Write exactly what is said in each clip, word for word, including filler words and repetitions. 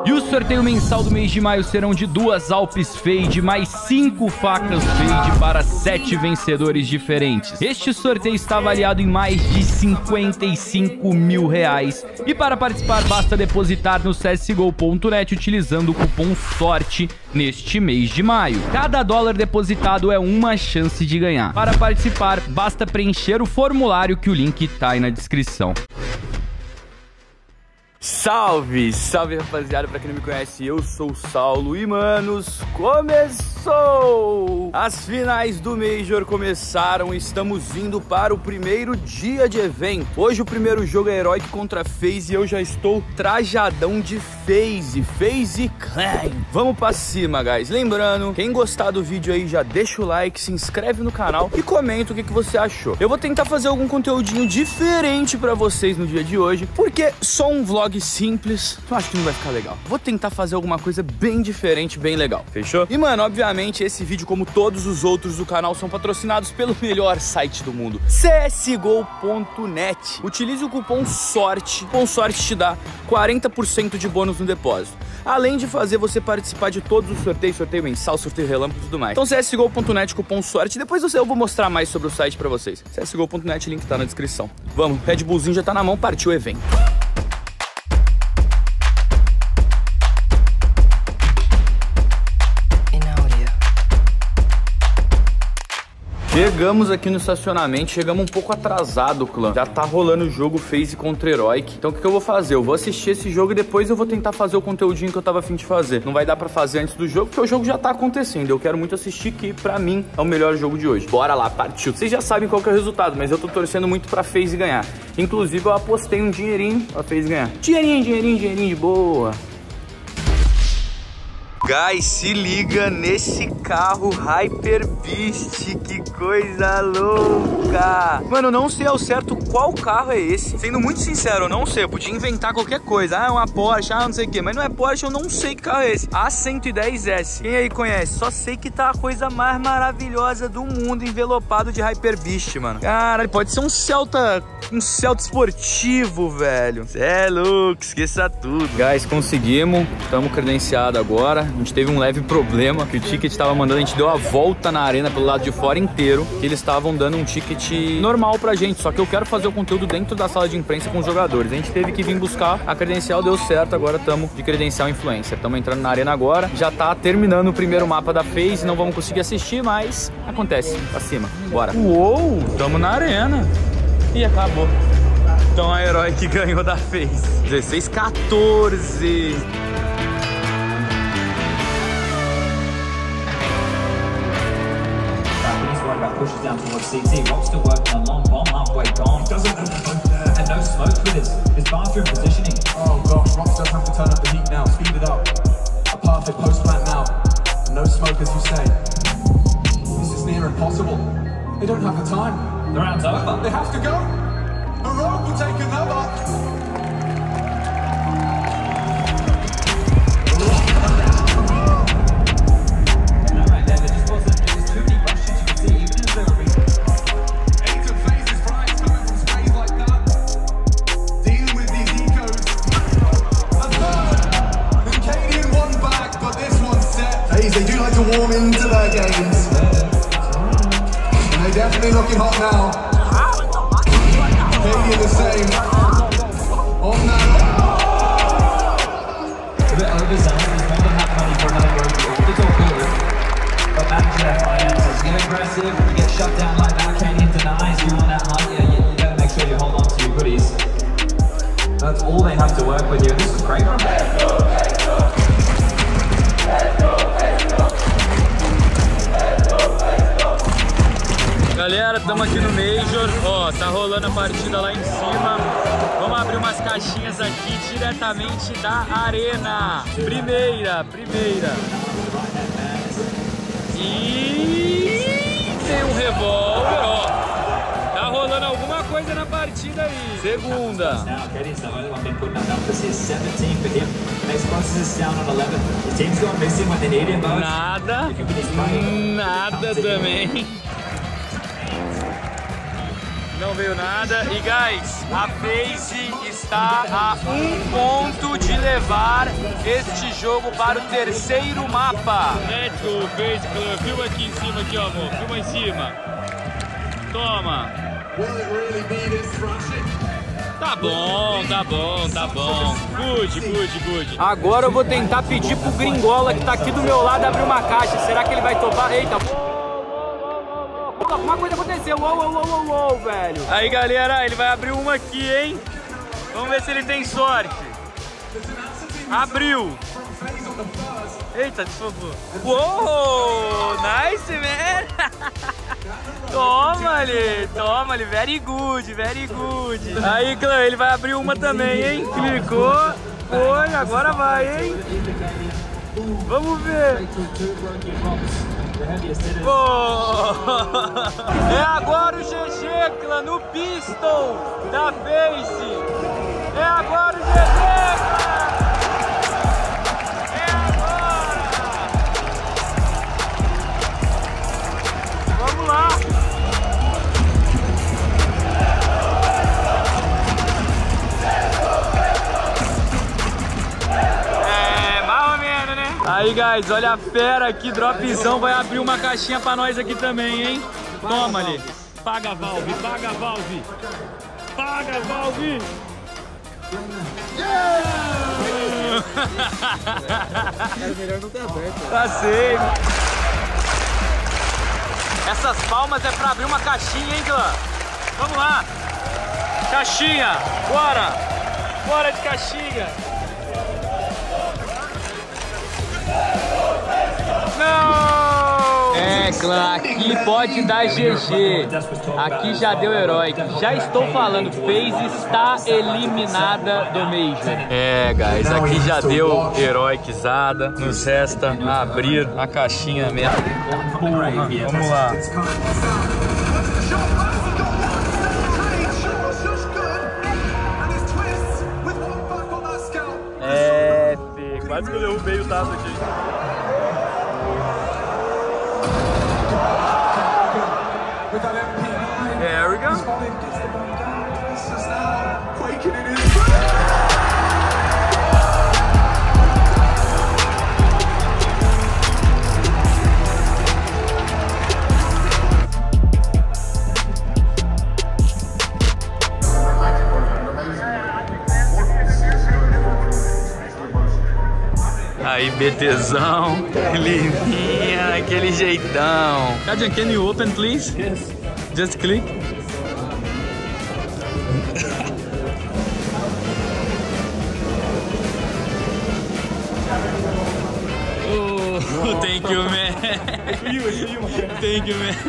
E o sorteio mensal do mês de maio serão de duas Alpes Fade, mais cinco facas Fade para sete vencedores diferentes. Este sorteio está avaliado em mais de cinquenta e cinco mil reais. E para participar, basta depositar no C S G O ponto net utilizando o cupom SORTE neste mês de maio. Cada dólar depositado é uma chance de ganhar. Para participar, basta preencher o formulário que o link tá aí na descrição. Salve, salve rapaziada, pra quem não me conhece, eu sou o Saulo e manos, começou! As finais do Major começaram e estamos indo para o primeiro dia de evento. Hoje o primeiro jogo é Heroic contra FaZe e eu já estou trajadão de FaZe, FaZe Clan. Vamos pra cima, guys. Lembrando, quem gostar do vídeo aí já deixa o like, se inscreve no canal e comenta o que, que você achou. Eu vou tentar fazer algum conteúdinho diferente pra vocês no dia de hoje, porque só um vlog simples, eu acho que não vai ficar legal. Vou tentar fazer alguma coisa bem diferente, bem legal. Fechou? E, mano, obviamente, esse vídeo, como todos os outros do canal, são patrocinados pelo melhor site do mundo, C S G O ponto net. Utilize o cupom SORTE. O cupom SORTE te dá quarenta por cento de bônus no depósito, além de fazer você participar de todos os sorteios, sorteio mensal, sorteio relâmpago e tudo mais. Então, C S G O ponto net, cupom SORTE. Depois eu vou mostrar mais sobre o site pra vocês. C S G O ponto net, link tá na descrição. Vamos, Red Bullzinho já tá na mão, partiu o evento. Chegamos aqui no estacionamento, chegamos um pouco atrasado, clã. Já tá rolando o jogo FaZe contra Heroic. Então o que, que eu vou fazer? Eu vou assistir esse jogo e depois eu vou tentar fazer o conteúdinho que eu tava a fim de fazer. Não vai dar pra fazer antes do jogo, porque o jogo já tá acontecendo. Eu quero muito assistir, que pra mim é o melhor jogo de hoje. Bora lá, partiu. Vocês já sabem qual que é o resultado, mas eu tô torcendo muito pra FaZe ganhar. Inclusive eu apostei um dinheirinho pra FaZe ganhar. Dinheirinho, dinheirinho, dinheirinho de boa. Guys, se liga nesse carro Hyper Beast, que coisa louca! Mano, eu não sei ao certo qual carro é esse. Sendo muito sincero, eu não sei, eu podia inventar qualquer coisa. Ah, é uma Porsche, ah, não sei o que, mas não é Porsche, eu não sei que carro é esse. A cento e dez S, quem aí conhece? Só sei que tá a coisa mais maravilhosa do mundo, envelopado de Hyper Beast, mano. Caralho, pode ser um Celta, um Celta esportivo, velho. Cê é louco, esqueça tudo. Guys, conseguimos, estamos credenciados agora. A gente teve um leve problema, que o ticket estava mandando, a gente deu a volta na arena pelo lado de fora inteiro, que eles estavam dando um ticket normal pra gente, só que eu quero fazer o conteúdo dentro da sala de imprensa com os jogadores. A gente teve que vir buscar, a credencial deu certo, agora estamos de credencial influencer. Estamos entrando na arena agora, já tá terminando o primeiro mapa da FaZe, não vamos conseguir assistir, mas acontece, pra cima, bora. Uou, estamos na arena. E acabou. Então a Heroic ganhou da FaZe. dezesseis a quatorze. Pushes down towards C T. Rock's still working a long bomb halfway gone. Doesn't and no smoke for this. His bathroom positioning. Oh gosh, Rock does have to turn up the heat now. Speed it up. A perfect post plant now. And no smoke, as you say. This is near impossible. They don't have the time. The round's over. They have to go. Heroic will take another. They do like to warm into their games. And they definitely looking hot now. Katie the same. On that. A bit overzealous. He's more than that money for another road. It's all good. But manage their finances. Get aggressive. You get shut down like that. Katie denies you on that hunt. Yeah, you, you gotta make sure you hold on to your goodies. That's all they have to work with here. This is great run. Galera, estamos aqui no Major, ó, tá rolando a partida lá em cima. Vamos abrir umas caixinhas aqui diretamente da arena. Primeira, primeira. E tem um revólver, ó. Tá rolando alguma coisa na partida aí. Segunda. Nada, nada também. Não veio nada. E, guys, a FaZe está a um ponto de levar este jogo para o terceiro mapa. Let's go, FaZe Clan. Filma aqui em cima, aqui, ó, amor. Filma em cima. Toma. Tá bom, tá bom, tá bom. Good, good, good. Agora eu vou tentar pedir pro Gringola, que tá aqui do meu lado, abrir uma caixa. Será que ele vai topar? Eita. Alguma coisa aconteceu. Uou, uou, uou, uou, uou, velho. Aí, galera, ele vai abrir uma aqui, hein? Vamos ver se ele tem sorte. Abriu. Eita, desfogou. Uou, nice, man. Toma ali, toma ali. Very good, very good. Aí, clã, ele vai abrir uma também, hein? Clicou. Foi, agora vai, hein? Vamos ver. Oh. É agora o G G, clã, no pistol da FaZe. É agora o G G, clã. É agora. Vamos lá. Aí, guys, olha a fera aqui, dropzão, vai abrir uma caixinha pra nós aqui também, hein? Toma ali. Paga, Valve, paga, Valve. Paga, Valve. Yeah! Era melhor não ter aberto. Tá sei. Essas palmas é pra abrir uma caixinha, hein, clã? Vamos lá. Caixinha, bora. Bora de caixinha. Não! É, clã, aqui pode dar G G. Aqui já deu herói. Já estou falando, FaZe está eliminada do Major. É, guys, aqui já deu heroicizada. Nos resta abrir a caixinha mesmo. Porra, vamos lá. É, Fê, quase que eu derrubei o tato aqui. There we go. Aí, BTzão, limpinha, aquele jeitão. Kajan, can you open, please? Yes. Just click. Oh, thank you, man. It's for you, it's for you, my friend. Thank you, man.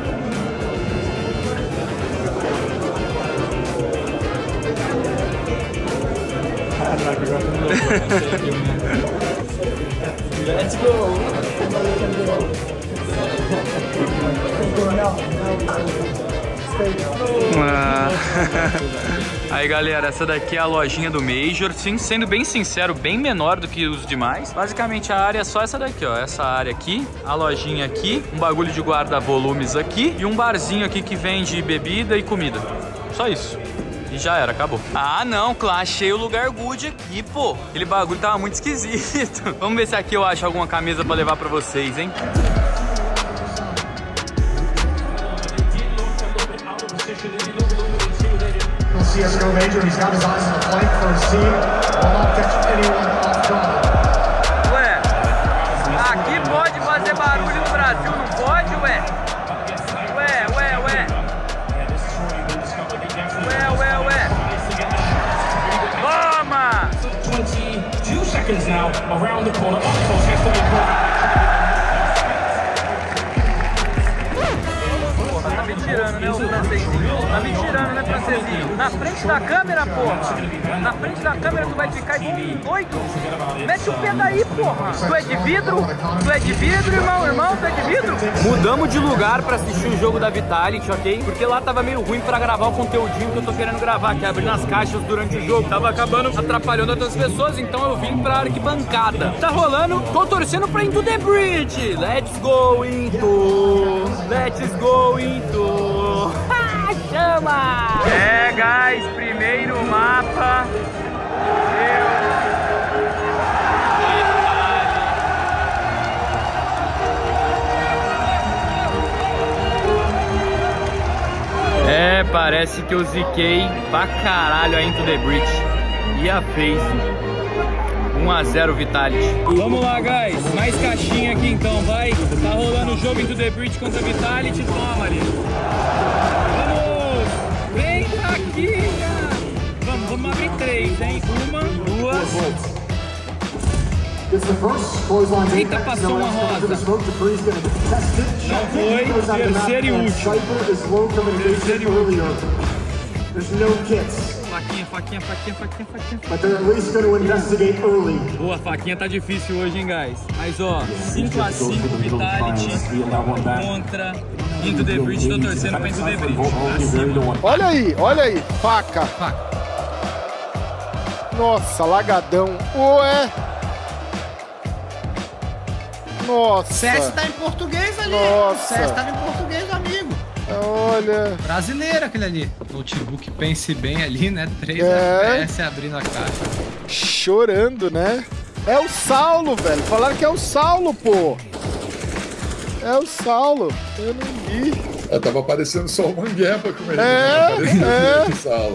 Let's go. Ah. Aí, galera, essa daqui é a lojinha do Major. Sim, sendo bem sincero, bem menor do que os demais. Basicamente a área é só essa daqui, ó. Essa área aqui, a lojinha aqui, um bagulho de guarda-volumes aqui e um barzinho aqui que vende bebida e comida. Só isso. E já era, acabou. Ah, não, claro, achei o lugar good aqui, pô. Aquele bagulho tava muito esquisito. Vamos ver se aqui eu acho alguma camisa pra levar pra vocês, hein? C S G O Major, he's got his eyes on the flank for his team. Will not catch anyone off guard. Ué, aqui pode fazer barulho no Brasil, não pode, ué? Ué, ué, ué. Ué, ué, ué. Toma! twenty-two seconds now around the corner. Octos has to be caught. Tá me tirando, né, o francesinho? Tá me tirando, né, francesinho? Na frente da câmera, porra! Na frente da câmera tu vai ficar doido? Mete o pé daí, porra! Tu é de vidro? Tu é de vidro, irmão? Irmão, tu é de vidro? Mudamos de lugar pra assistir o jogo da Vitality, ok? Porque lá tava meio ruim pra gravar o conteúdinho que eu tô querendo gravar, que é abrir nas caixas durante o jogo. Tava acabando atrapalhando outras pessoas, então eu vim pra arquibancada. Tá rolando, tô torcendo pra Into the Bridge! Let's go, Into! Let's go, Into! chama! É, guys, primeiro mapa. É, parece que eu ziquei pra caralho a Into the Breach e a FaZe. um a zero Vitality. Vamos lá, guys. Mais caixinha aqui então, vai. Tá rolando o jogo Into the Breach contra Vitality. Toma ali. Vamos! Vem aqui! Vamos, vamos abrir três, hein? Uma, duas... Eita, passou uma rosa. Não foi. Terceiro e último. Terceiro e último. Faquinha, faquinha, faquinha, faquinha, faquinha. But they're at least going to investigate early. Boa, faquinha tá difícil hoje, hein, guys? Mas ó, cinco a cinco Vitality contra Into the Breach. Tô torcendo pra Into the Breach. Olha aí, olha aí. Faca. Faca. Nossa, lagadão. Ué. Nossa. C S tá em português ali. Nossa. C S tá em português, amigo. Olha. Brasileiro aquele ali. Notebook pense bem ali, né? três É. F P S abrindo a caixa. Chorando, né? É o Saulo, velho. Falaram que é o Saulo, pô. É o Saulo. Eu não vi. Eu tava aparecendo só o Mangueba com ele. É, né? é. O Saulo.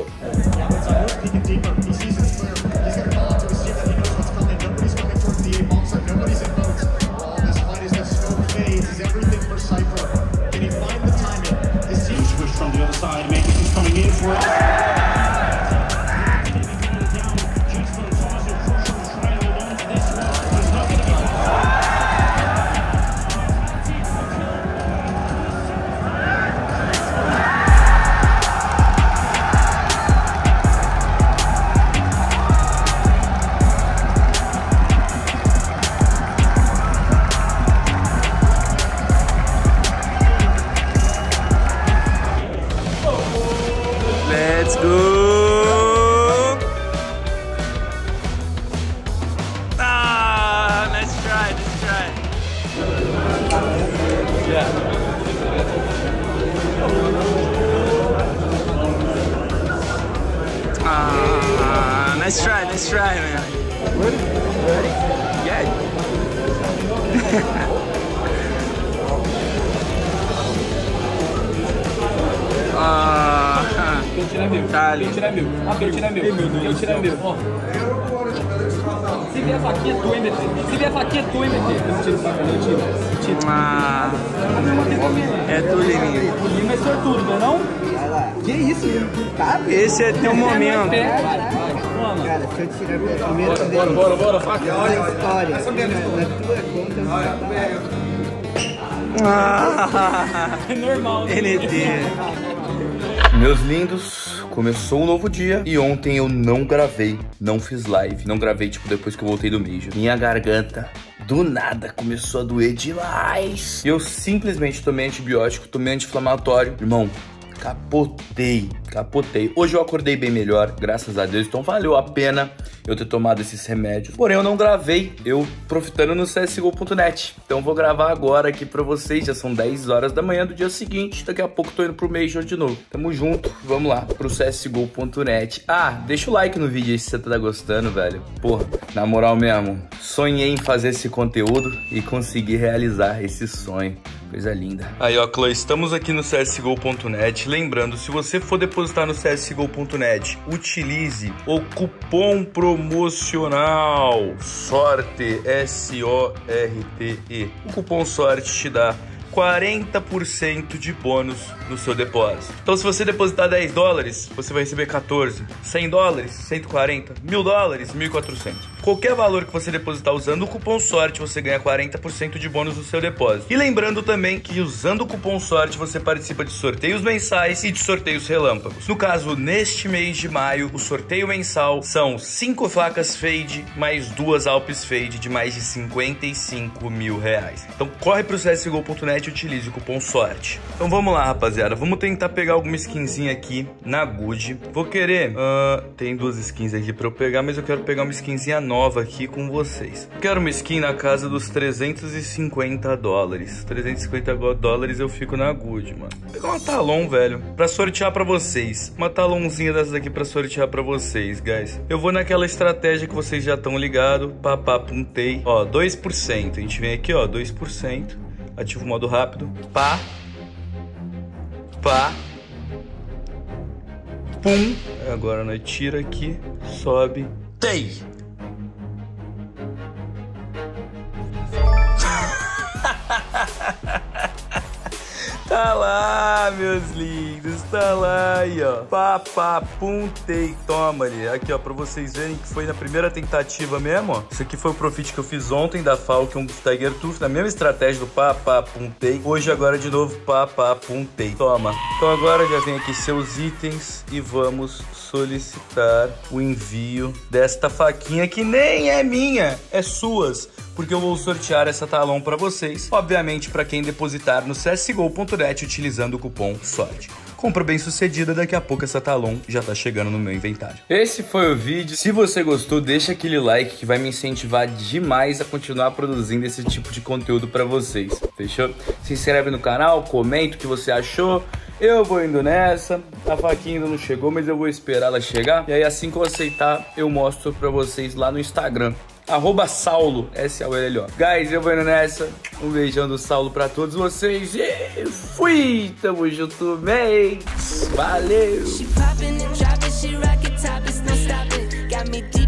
Let's go! Ah, let's try, let's try. Yeah. Ah, let's try, let's try, man. Ready? Ready? Yeah. Ah, Eu tirar meu. tá ali. Eu tirar meu. Ah, eu tirar meu. Eu tirar meu. Ó. Se vier a faquinha, tu, hein, B T? Se vier a faquinha, tu, hein, B T? Eu tiro faca, eu tiro. Eu tiro. Ah, é tu, Liminha. O Lima é sortudo, não é não? Que isso, tá? Esse é teu momento. Cara, se eu tirar pela primeira vez... Bora, bora, bora, faca. Olha a história. Na tua conta, Ah, É normal, né? N T. Meus lindos, começou um novo dia e ontem eu não gravei, não fiz live, não gravei tipo depois que eu voltei do Major. Minha garganta do nada começou a doer demais. E eu simplesmente tomei antibiótico, tomei anti-inflamatório. Irmão, capotei, capotei. Hoje eu acordei bem melhor, graças a Deus, então valeu a pena eu ter tomado esses remédios. Porém, eu não gravei, eu profitando no C S G O ponto net. Então vou gravar agora aqui pra vocês, já são dez horas da manhã do dia seguinte. Daqui a pouco tô indo pro Major de novo. Tamo junto, vamos lá, pro C S G O ponto net. Ah, deixa o like no vídeo aí se você tá gostando, velho. Porra, na moral mesmo, sonhei em fazer esse conteúdo e consegui realizar esse sonho. Coisa linda. Aí, ó, Chloe, estamos aqui no C S G O ponto net. Lembrando, se você for depositar no C S G O ponto net, utilize o cupom promocional SORTE, S O R T E. O cupom SORTE te dá quarenta por cento de bônus no seu depósito. Então, se você depositar dez dólares, você vai receber quatorze. cem dólares, cento e quarenta. mil dólares, mil e quatrocentos. Qualquer valor que você depositar usando o cupom SORTE, você ganha quarenta por cento de bônus no seu depósito. E lembrando também que usando o cupom SORTE, você participa de sorteios mensais e de sorteios relâmpagos. No caso, neste mês de maio, o sorteio mensal são cinco facas Fade mais duas Alpes Fade de mais de cinquenta e cinco mil reais. Então, corre pro C S G O ponto net e utilize o cupom SORTE. Então, vamos lá, rapaziada. Vamos tentar pegar alguma skinzinha aqui na Good. Vou querer... Uh, tem duas skins aqui pra eu pegar, mas eu quero pegar uma skinzinha nova. nova aqui com vocês. Quero uma skin na casa dos trezentos e cinquenta dólares. trezentos e cinquenta dólares eu fico na good, mano. Vou pegar uma Talon, velho, pra sortear pra vocês. Uma Talonzinha dessas aqui pra sortear pra vocês, guys. Eu vou naquela estratégia que vocês já estão ligados. Papá, puntei. Ó, dois por cento. A gente vem aqui, ó, dois por cento. Ativa o modo rápido. Pá. Pá. Pum. Agora nós tira aqui, sobe. Tei. Tá lá, meus lindos, tá lá aí, ó. Pá, pá, pum, tei, toma ali. Aqui, ó, pra vocês verem que foi na primeira tentativa mesmo, ó. Isso aqui foi o profit que eu fiz ontem da Falcon Tiger Tooth, na mesma estratégia do pá, pá, pum, tei. Hoje, agora, de novo, pá, pá, pum, tei. Toma. Então agora já vem aqui seus itens e vamos solicitar o envio desta faquinha que nem é minha, é suas. Porque eu vou sortear essa Talon pra vocês, obviamente para quem depositar no c s g o ponto net utilizando o cupom SORTE. Compra bem sucedida, daqui a pouco essa Talon já tá chegando no meu inventário. Esse foi o vídeo. Se você gostou, deixa aquele like que vai me incentivar demais a continuar produzindo esse tipo de conteúdo pra vocês, fechou? Se inscreve no canal, comenta o que você achou. Eu vou indo nessa, a faquinha ainda não chegou, mas eu vou esperar ela chegar. E aí assim que eu aceitar, eu mostro pra vocês lá no Instagram. Arroba Saulo, S A U L L O. Guys, eu vou indo nessa. Um beijão do Saulo pra todos vocês. E fui! Tamo junto, mates. Valeu!